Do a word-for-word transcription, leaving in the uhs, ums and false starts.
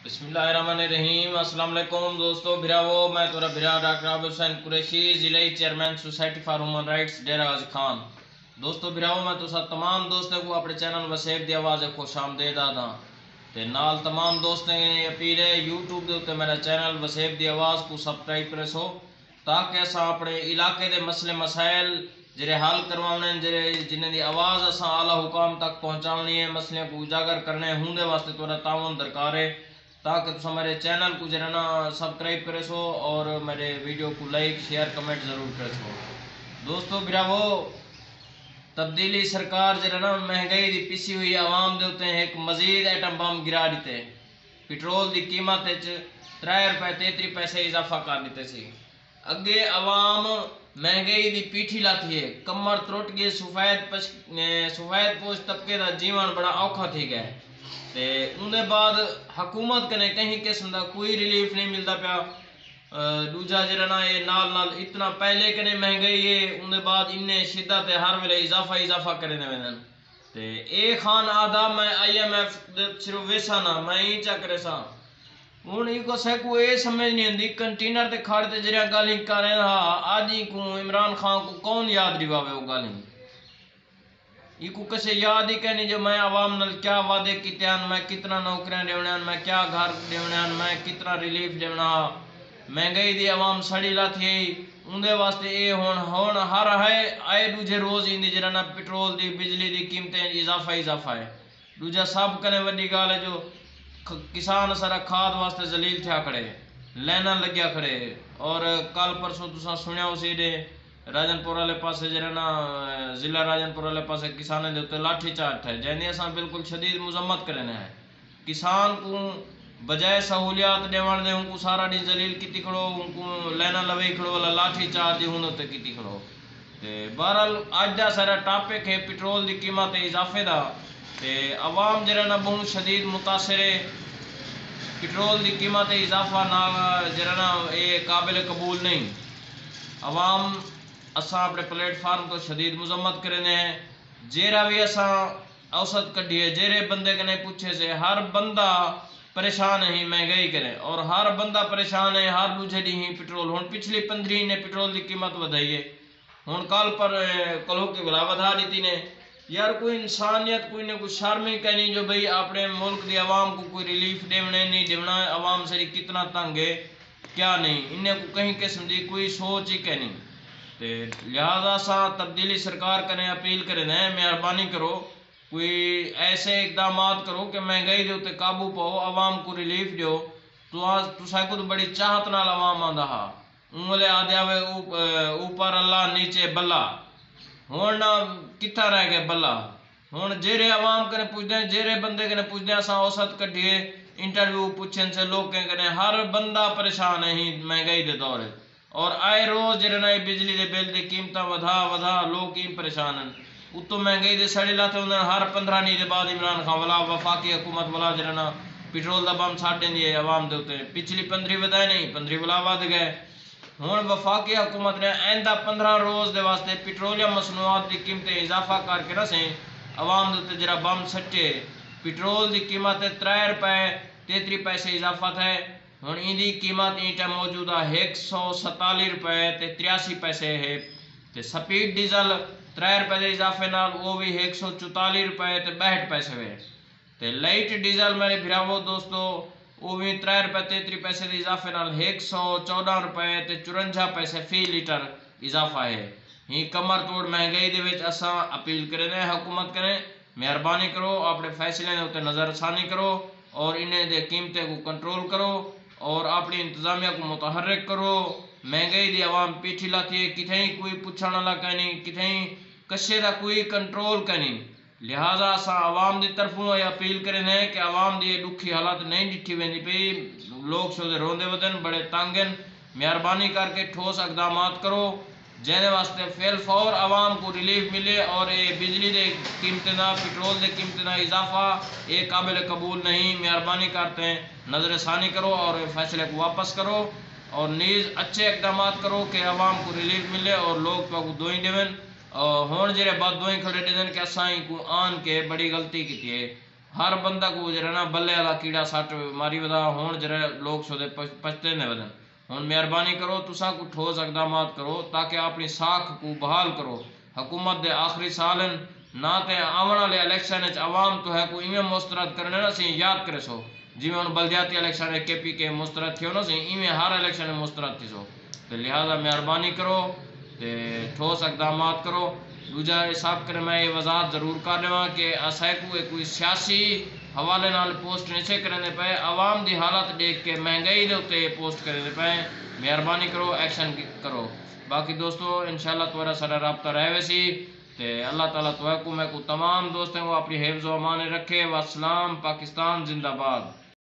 بسم اللہ الرحمن الرحیم۔ السلام علیکم دوستو بھراو، میں تورا بھرا ڈاکٹر عابد حسین قریشی، ضلعی chairman society for human rights Dera Ghazi Khan. دوستو بھراو، میں تو تمام دوستوں کو اپنے چینل وسیب دی آواز خوش آمدید آدھا تے نال تمام دوستوں کی اپیل ہے یوٹیوب دے اوتے میرا چینل وسیب دی آواز کو سبسکرائب کرے سو تاکہ اساں اپنے علاقے دے مسئلے مسائل جڑے حل کروانے جڑے جنہیں دی آواز اساں اعلیٰ حکام تک پہنچاونی ہے، مسئلے کو اجاگر کرنے ہوں دے واسطے تھوڑا تعاون درکار ہے تاکہ تم میرے چینل کو جو ہے نا سبسکرائب کرے سو اور میرے ویڈیو کو لائک شیئر کمنٹ ضرور کرے سو۔ دوستو براو، تبدیلی سرکار جو ہے نا مہنگائی دی پسی ہوئی عوام دے ہوتے ہیں ایک مزید ایٹم بم گرا دیتے، پٹرول دی قیمت ترے روپے تینتری پیسے اضافہ کر دیتے سی۔ اگے عوام مہنگائی دی پیٹھی لاتی ہے، کمر ترٹ گئے، سفید سفید پوش طبقے دا جیون بڑا اوکھا تھی گیا تے اندے بعد حکومت کنے کہیں قسم دا کوئی ریلیف نہیں ملتا پیا۔ دوجا جڑا نا یہ نال نال اتنا پہلے کنے مہنگائی ہے اندے بعد انہیں شدت ہر ویلے اضافہ اضافہ کرے دے تے اے خان آدھا میں آئی ایم ایف صرف ویسا نا میں ہی چا کرے سا ہوں یہ کو سہ کو اے سمجھ نہیں آتی کنٹینر تے کھڑ تے جڑا گالی کرے ہاں آج ہی کو عمران خان کو کون یاد رواوے وہ گالی یہ کو کسے یاد ہی کہنی جو میں عوام نل کیا وعدے کیتے ہیں، میں کتنا نوکریاں دیونے ہیں، میں کیا گھر دیونے ہیں، میں کتنا ریلیف دیونا۔ مہنگائی دی عوام سڑی لاتی ہے اندے واسطے اے ہون ہون ہر ہے آئے دوجے روز اندی جرانا پٹرول دی بجلی دی قیمتیں اضافہ اضافہ ہے۔ دوجہ سب کنے وڈی گال ہے جو کسان سارا کھاد واسطے ذلیل تھیا کھڑے لینا لگیا کھڑے اور کل پرسوں تساں سنیا اسی دے راجن پور والے پاسے جڑا نا ضلع راجن پور والے پاسے کسانے دے اوتے لاٹھی چارج ہے جینے اساں بالکل شدید مذمت کرنے ہیں۔ کسان کو بجائے سہولیات دیوان دے ان کو سارا دی ذلیل کیتی کھڑو، ان کو لینا لوی کھڑو والا لاٹھی چارج ہن اوتے کیتی کھڑو تے بہرحال اج دا سارا ٹاپک ہے پٹرول دی قیمت اضافے دا تے عوام جڑا نا بہت شدید متاثر ہے۔ پٹرول دی قیمت اضافہ نال جڑا نا اے قابل قبول نہیں۔ عوام اساں اپنے پلیٹ فارم تو شدید مذمت کرنے ہیں، جیرا بھی اساں اوسط کڈیے جیرے بندے کنے پوچھے سے ہر بندہ پریشان ہی مہنگائی کرے اور ہر بندہ پریشان ہے ہر دوجے دی ہی پٹرول ہن پچھلی پندرہ نے پٹرول دی قیمت ودائی ہے ہن کل پر کلو کی بلا ودھا دیتی نے۔ یار کوئی انسانیت کوئی نہ کوئی شرم ہی کہنی جو بھئی اپنے ملک دی عوام کو کوئی ریلیف دیونے نہیں دیونا، عوام سری کتنا تنگ ہے کیا نہیں انہیں کو کہیں قسم دی کوئی سوچ ہی کہنی تے لہذا سا تبدیلی سرکار کنے اپیل کرے ہیں مہربانی کرو کوئی ایسے اقدامات کرو کہ مہنگائی دے اوتے قابو پاؤ، عوام کو ریلیف دیو۔ تو تساں کو تو بڑی چاہت نال عوام آندا ہا انگلے آدھے ہوئے اوپر اللہ نیچے بلا ہن کتھا رہ گئے بلا ہن جیرے عوام کنے پوچھدے ہیں جیرے بندے کنے پوچھدے ہیں اساں اوسط کڈیے انٹرویو پوچھن سے لوگ کنے ہر بندہ پریشان ہے ہی مہنگائی دے دور ہے اور آئے روز جڑے نا بجلی دے بل دی قیمتاں ودھا ودھا لوگ ہی پریشان ہیں اتو مہنگائی دے سڑے لاتے ہوندے ہر پندرہ نہیں دے بعد عمران خان والا وفاقی حکومت والا جڑا نا پٹرول دا بم چھاڑ دین دی عوام دے اوتے پچھلی پندرہ ودائے نہیں پندرہ والا ود گئے ہن وفاقی حکومت نے آئندہ پندرہ روز دے واسطے پٹرولیم مصنوعات دی قیمتیں اضافہ کر کے رسیں عوام دے اوتے جڑا بم سٹے پٹرول دی قیمت ترے روپے تینتری پیسے اضافہ ہے ہن ان دی قیمت اینٹا موجودہ ایک سو ستالی روپے تے تریاسی پیسے ہے تے سپیڈ ڈیزل ترے روپے دے اضافے نال وہ بھی ایک سو چوتالی روپے تے بہٹھ پیسے ہوئے تے لائٹ ڈیزل میرے بھراو دوستو وہ بھی ترے روپے تینتری پیسے دے اضافے نال ایک سو چودہ روپے تے چورنجا پیسے فی لیٹر اضافہ ہے۔ ہی کمر توڑ مہنگائی دے وچ اساں اپیل کرنے حکومت کریں مہربانی کرو اپنے فیصلے دے اوتے نظر ثانی کرو اور انہیں دے قیمتیں کو کنٹرول کرو اور اپنی انتظامیہ کو متحرک کرو۔ مہنگائی دی عوام پیٹھی لاتی ہے کتھیں کوئی پوچھنا والا کہنی کتھیں کشے دا کوئی کنٹرول کہنی لہذا اساں عوام دی طرفوں یہ اپیل کرنے ہیں کہ عوام دی دکھی حالات نہیں ڈٹھی ویندی پئی لوگ شودے روندے ودن بڑے تانگن مہربانی کر کے ٹھوس اقدامات کرو جینے واسطے فیل فور عوام کو ریلیف ملے اور یہ بجلی دے قیمتیں دا پٹرول دے قیمتیں دا اضافہ یہ قابل قبول نہیں۔ مہربانی کرتے ہیں نظر ثانی کرو اور فیصلے کو واپس کرو اور نیز اچھے اقدامات کرو کہ عوام کو ریلیف ملے اور لوگ تو دوئیں دیون ہون جرے بعد دوئیں کھڑے دیدن کہ اسائیں کو آن کے بڑی غلطی کی ہے ہر بندہ کو جرا نا بلے والا کیڑا سٹ ماری ودا ہون جرا لوگ سو دے پچتے نے ودن ہن مہربانی کرو تساں کو ٹھوس اقدامات کرو تاکہ اپنی ساکھ کو بحال کرو حکومت دے آخری سالن نہ تے آون والے الیکشن وچ عوام تو ہے کو ایویں مسترد کرنے نا سی یاد کرے سو جی ہن بلدیاتی الیکشن کے پی کے مسترد تھیو نا سی ایویں ہر الیکشن مسترد تھی سو تے لہذا مہربانی کرو تے ٹھوس اقدامات کرو دوجا حساب کرے میں یہ وضاحت ضرور کر لواں کہ اسے کو کوئی سیاسی حوالے نال پوسٹ نہیں کرنے پے عوام دی حالت دیکھ کے مہنگائی دے اوتے پوسٹ کرنے پے مہربانی کرو ایکشن کرو باقی دوستو انشاءاللہ تمہارا سارا رابطہ رہے ویسی تے اللہ تعالیٰ تو کو میں کو تمام دوستوں کو اپنی حفظ و امان رکھے والسلام پاکستان زندہ باد